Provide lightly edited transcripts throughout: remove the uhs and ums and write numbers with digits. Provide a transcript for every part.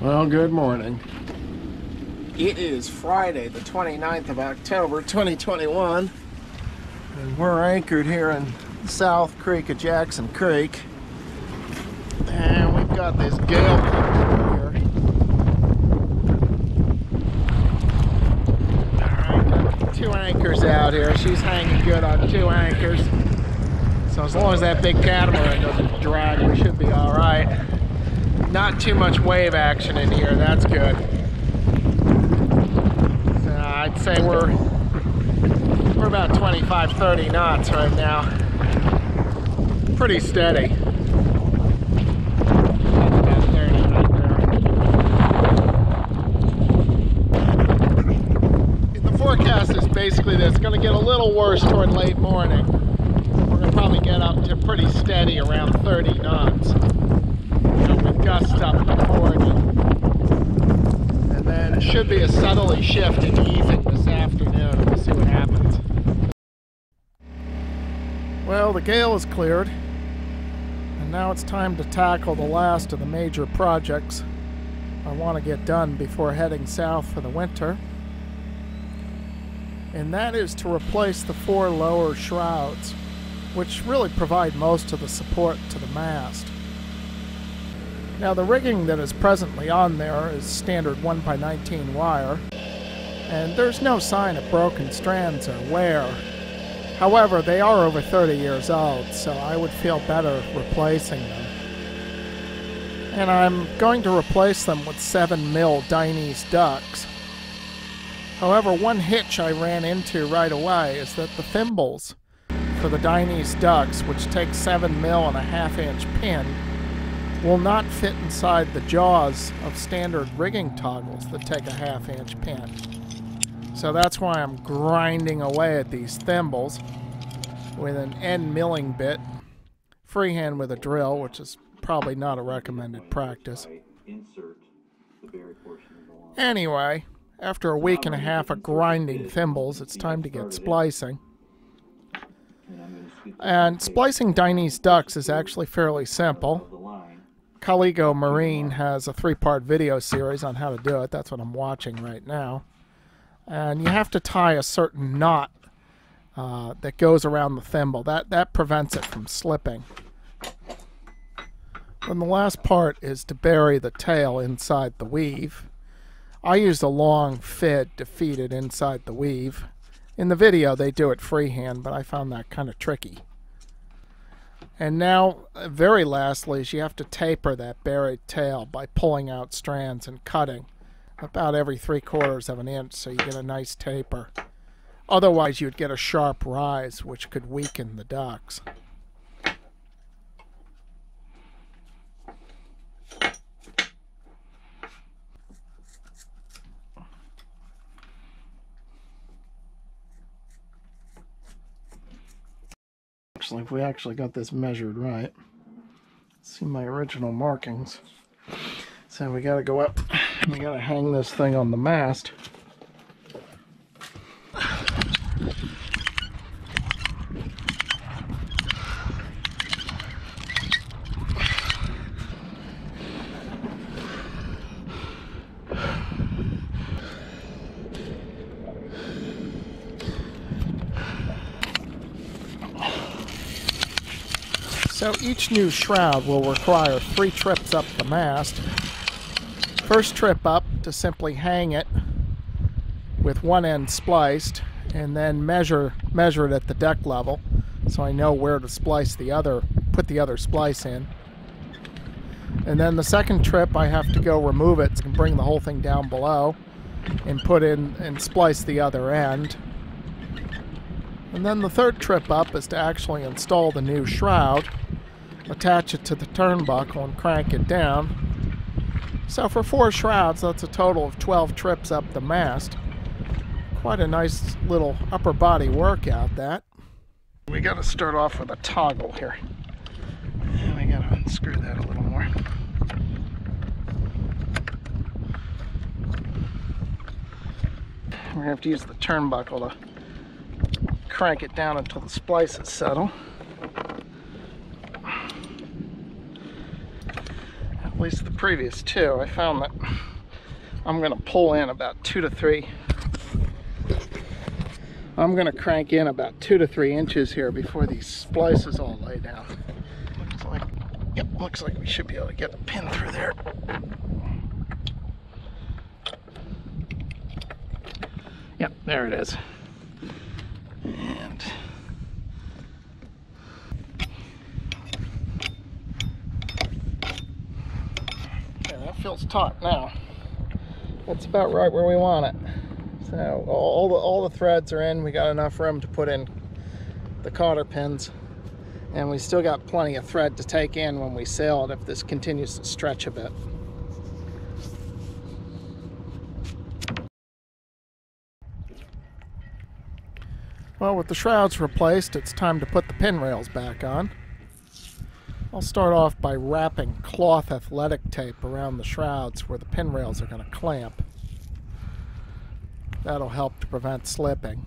Well, good morning. It is Friday, the 29th of October, 2021, and we're anchored here in South Creek of Jackson Creek. And we've got this gale here. Alright, got 2 anchors out here. She's hanging good on 2 anchors. So as long as that big catamaran doesn't drag, we should be alright. Not too much wave action in here, that's good. So I'd say we're about 25-30 knots right now. Pretty steady. That's about 30 right there. The forecast is basically that it's going to get a little worse toward late morning. We're going to probably get up to pretty steady around 30 knots. With gusts up to 40. And then it should be a southerly shift in easing this afternoon. We'll see what happens. Well, the gale is cleared, and now it's time to tackle the last of the major projects I want to get done before heading south for the winter. And that is to replace the 4 lower shrouds, which really provide most of the support to the mast. Now, the rigging that is presently on there is standard 1x19 wire, and there's no sign of broken strands or wear. However, they are over 30 years old, so I would feel better replacing them. And I'm going to replace them with 7mm Dynice Dux. However, one hitch I ran into right away is that the thimbles for the Dynice Dux, which take 7mm and a 1/2-inch pin, will not fit inside the jaws of standard rigging toggles that take a 1/2-inch pin. So that's why I'm grinding away at these thimbles with an end milling bit, freehand with a drill, which is probably not a recommended practice. Anyway, after a week and a half of grinding thimbles, it's time to get splicing. And splicing Dynice Dux is actually fairly simple. Colligo Marine has a 3-part video series on how to do it. That's what I'm watching right now. And you have to tie a certain knot that goes around the thimble. That prevents it from slipping. And the last part is to bury the tail inside the weave. I used a long fid to feed it inside the weave. In the video they do it freehand, but I found that kind of tricky. And now, very lastly, is you have to taper that buried tail by pulling out strands and cutting about every 3/4 of an inch so you get a nice taper. Otherwise, you'd get a sharp rise, which could weaken the ducks. If we actually got this measured right. See my original markings. So we gotta go up and we gotta hang this thing on the mast. So each new shroud will require 3 trips up the mast. First trip up to simply hang it with one end spliced, and then measure it at the deck level so I know where to splice put the other splice in. And then the second trip I have to go remove it and bring the whole thing down below and put in and splice the other end. And then the third trip up is to actually install the new shroud, attach it to the turnbuckle and crank it down. So for 4 shrouds, that's a total of 12 trips up the mast. Quite a nice little upper body workout, that. We got to start off with a toggle here. And we got to unscrew that a little more. We're going to have to use the turnbuckle to crank it down until the splices settle. least the previous two, I found that I'm going to pull in about 2 to 3. I'm going to crank in about 2 to 3 inches here before these splices all lay down. Looks like, yep, looks like we should be able to get a pin through there. Yep, there it is. And yeah, that feels taut now. That's about right where we want it. So all the threads are in. We got enough room to put in the cotter pins, and we still got plenty of thread to take in when we sail it if this continues to stretch a bit. Well, with the shrouds replaced, it's time to put the pin rails back on. I'll start off by wrapping cloth athletic tape around the shrouds where the pin rails are going to clamp. That'll help to prevent slipping.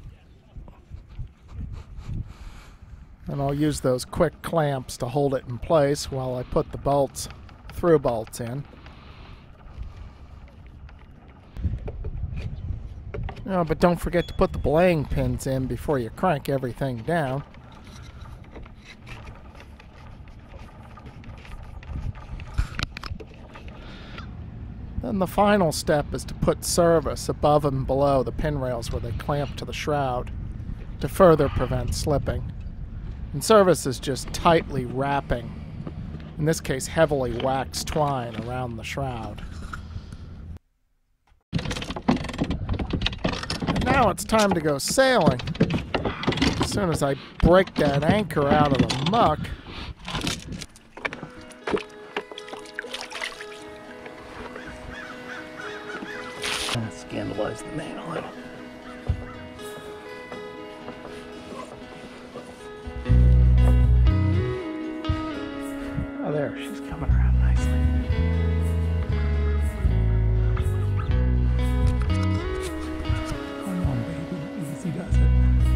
And I'll use those quick clamps to hold it in place while I put the bolts, through bolts in. Oh, but don't forget to put the belaying pins in before you crank everything down. Then the final step is to put service above and below the pin rails where they clamp to the shroud to further prevent slipping. And service is just tightly wrapping, in this case heavily waxed twine, around the shroud. And now it's time to go sailing. As soon as I break that anchor out of the muck, scandalize the man a little. Oh, there, she's coming around nicely. Come on, baby, easy does it.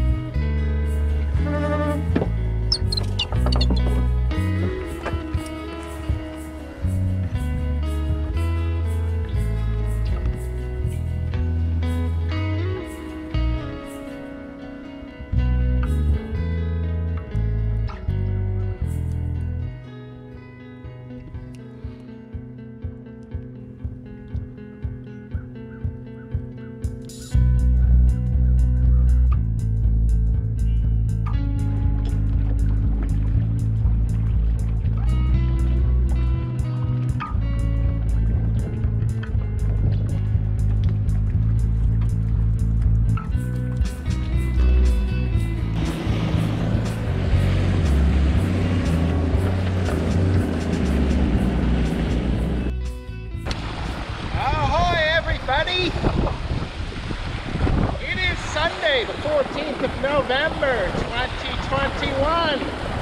It is Sunday, the 14th of November, 2021.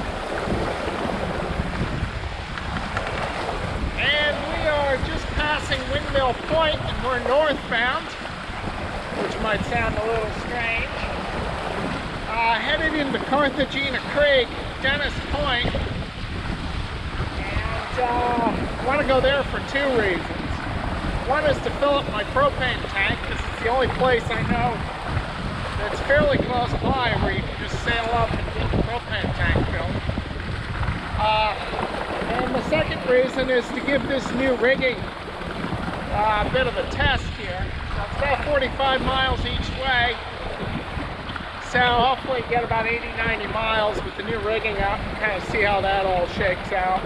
And we are just passing Windmill Point, and we're northbound, which might sound a little strange. Headed into Carthagena Creek, Dynice Point. And I want to go there for 2 reasons. One is to fill up my propane tank. This is the only place I know that's fairly close by where you can just sail up and get the propane tank filled. And the second reason is to give this new rigging a bit of a test here. So it's about 45 miles each way. So hopefully get about 80-90 miles with the new rigging out and kind of see how that all shakes out.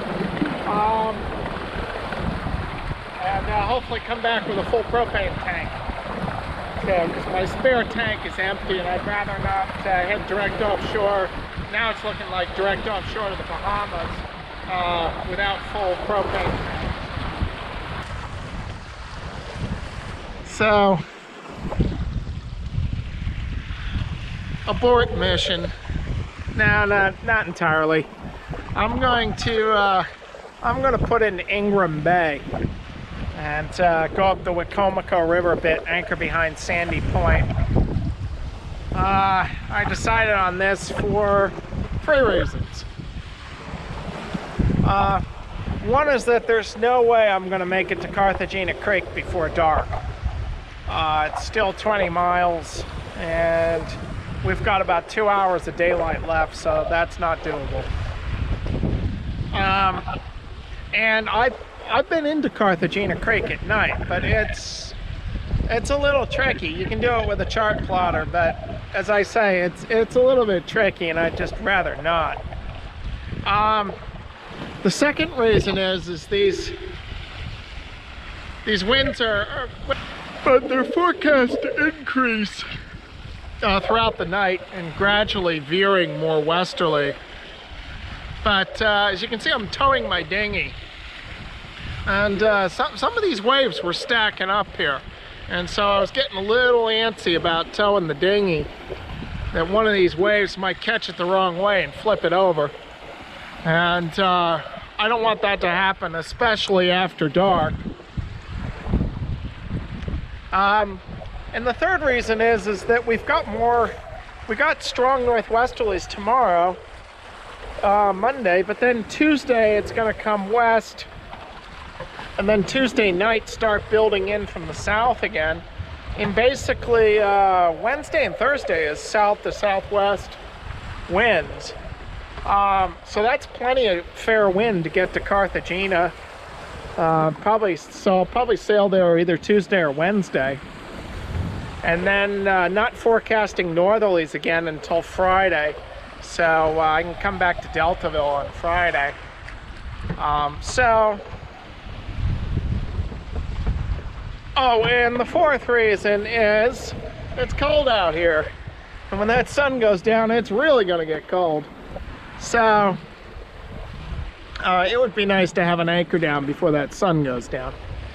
And hopefully come back with a full propane tank. So, because my spare tank is empty and I'd rather not head direct offshore. Now it's looking like direct offshore to the Bahamas without full propane tank. So, abort mission. No, not entirely. I'm going to put in Ingram Bay and go up the Wicomico River a bit, anchor behind Sandy Point. I decided on this for 3 reasons. One is that there's no way I'm going to make it to Cartagena Creek before dark. It's still 20 miles, and we've got about 2 hours of daylight left, so that's not doable. And I've been into Cartagena Creek at night, but it's a little tricky. You can do it with a chart plotter, but as I say, it's a little bit tricky, and I'd just rather not. The second reason is these winds but they're forecast to increase throughout the night and gradually veering more westerly. But as you can see, I'm towing my dinghy, and some of these waves were stacking up here, and so I was getting a little antsy about towing the dinghy, that one of these waves might catch it the wrong way and flip it over. And I don't want that to happen, especially after dark. And the third reason is that we got strong northwesterlies tomorrow, Monday, but then Tuesday it's going to come west, and then Tuesday night start building in from the south again. And basically Wednesday and Thursday is south to southwest winds. So that's plenty of fair wind to get to Cartagena. I'll probably sail there either Tuesday or Wednesday. And then not forecasting northerlies again until Friday. So I can come back to Deltaville on Friday. Oh, and the fourth reason is it's cold out here. And when that sun goes down, it's really going to get cold. So it would be nice to have an anchor down before that sun goes down.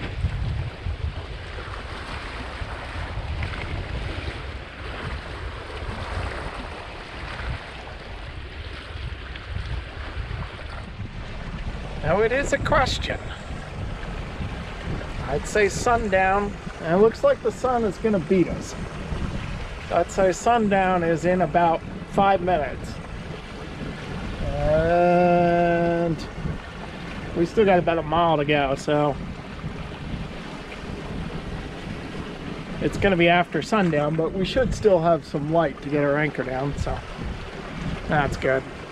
Now it is a question. I'd say sundown, and it looks like the sun is going to beat us. I'd say sundown is in about 5 minutes. And we still got about a mile to go, so it's going to be after sundown, but we should still have some light to get our anchor down, so that's good.